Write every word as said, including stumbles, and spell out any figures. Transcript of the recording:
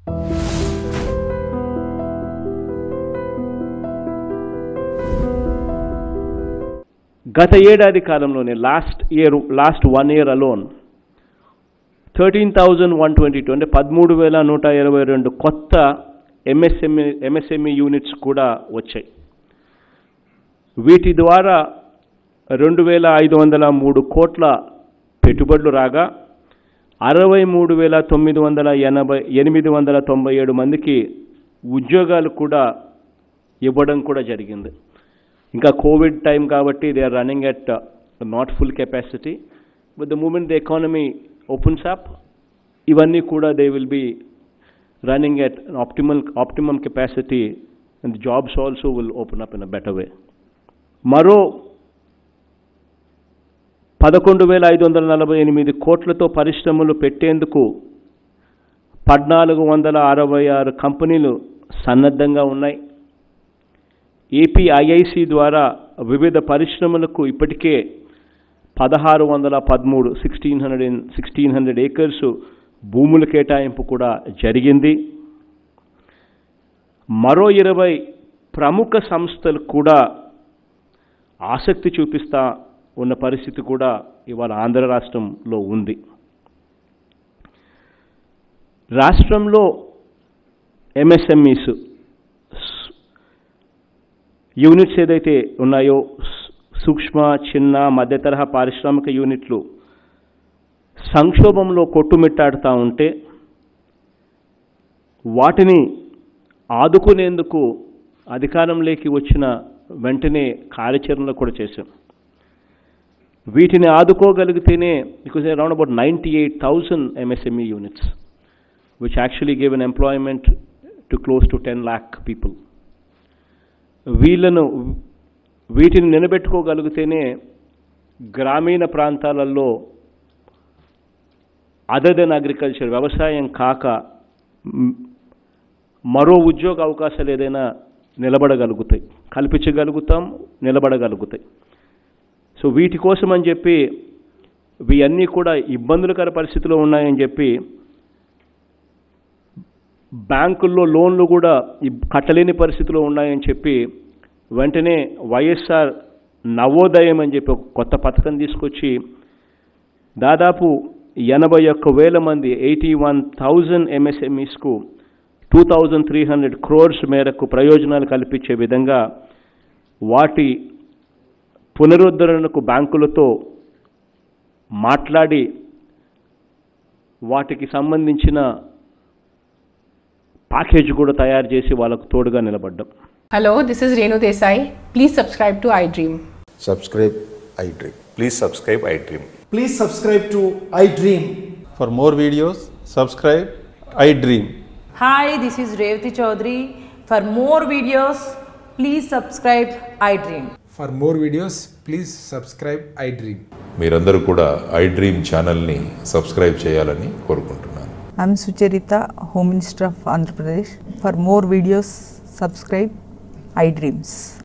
గత ఏడాది కాలంలోనే last year last one year alone thirteen thousand one twenty two అంటే పదమూడు వేల నూట ఇరవై రెండు కొత్త ఎంఎస్ఎంఈ ఎంఎస్ఎంఈ యూనిట్స్ కూడా వచ్చాయి. వీటి ద్వారా రెండు వేల ఐదు వందల మూడు కోట్ల పెట్టుబడులు రాగా అరవై మూడు వేల తొమ్మిది వందల ఎనభై ఎనిమిది వందల తొంభై ఏడు మందికి ఉద్యోగాలు కూడా ఇవ్వడం కూడా జరిగింది. ఇంకా కోవిడ్ టైం కాబట్టి they are running at not full capacity, but the moment the economy opens up ఇవన్నీ కూడా they will be running at optimal optimum capacity and the jobs also will open up in a better way. మరో పదకొండు వేల ఐదు వందల నలభై ఎనిమిది కోట్లతో పరిశ్రమలు పెట్టేందుకు పద్నాలుగు వందల అరవై ఆరు కంపెనీలు సన్నద్ధంగా ఉన్నాయి. ఏపీఐఐసి ద్వారా వివిధ పరిశ్రమలకు ఇప్పటికే పదహారు వందల పదమూడు sixteen hundred sixteen hundred acres భూముల కేటాయింపు కూడా జరిగింది. మరో ఇరవై ప్రముఖ సంస్థలు కూడా ఆసక్తి చూపిస్తా ఉన్న పరిస్థితి కూడా ఇవాళ ఆంధ్ర రాష్ట్రంలో ఉంది. రాష్ట్రంలో ఎంఎస్ఎంఈస్ యూనిట్స్ ఏదైతే ఉన్నాయో సూక్ష్మ చిన్న మధ్య తరహా పారిశ్రామిక యూనిట్లు సంక్షోభంలో కొట్టుమిట్టాడుతూ ఉంటే వాటిని ఆదుకునేందుకు అధికారంలోకి వచ్చిన వెంటనే కార్యాచరణలు కూడా చేశాం. వీటిని ఆదుకోగలిగితేనే because around about ninety eight thousand MSME units which actually give an employment to close to ten lakh people. వీళ్ళను వీటిని నిలబెట్టుకోగలిగితేనే గ్రామీణ ప్రాంతాలలో అదర్ దెన్ అగ్రికల్చర్ వ్యవసాయం కాక మరో ఉద్యోగ అవకాశాలు ఏదైనా నిలబడగలుగుతాయి, కల్పించగలుగుతాం, నిలబడగలుగుతాయి. సో వీటి కోసం అని చెప్పి ఇవన్నీ కూడా ఇబ్బందులకర పరిస్థితిలో ఉన్నాయని చెప్పి బ్యాంకుల్లో లోన్లు కూడా కట్టలేని పరిస్థితిలో ఉన్నాయని చెప్పి వెంటనే వైఎస్ఆర్ నవోదయం అని చెప్పి ఒక కొత్త పథకం తీసుకొచ్చి దాదాపు ఎనభై ఒక్క వేల మంది ఎయిటీ వన్ థౌజండ్ ఎంఎస్ఎంఈస్కు two thousand three hundred crores మేరకు ప్రయోజనాలు కల్పించే విధంగా వాటి పునరుద్ధరణకు బ్యాంకులతో మాట్లాడి వాటికి సంబంధించిన ప్యాకేజ్ కూడా తయారు చేసి వాళ్ళకు తోడుగా నిలబడ్డాం. Hello, this is Renu Desai. Please subscribe to iDream. Subscribe iDream. Please subscribe iDream. Please subscribe to iDream. For more videos, subscribe iDream. Hi, this is Revati Chaudhary. For more videos, please subscribe iDream. For more videos, please subscribe iDream. మీరందరూ కూడా iDream ఛానల్ని subscribe చేయాలని కోరుకుంటున్నాను. I'm Sucharita, Home Minister of Andhra Pradesh. For more videos, subscribe iDreams.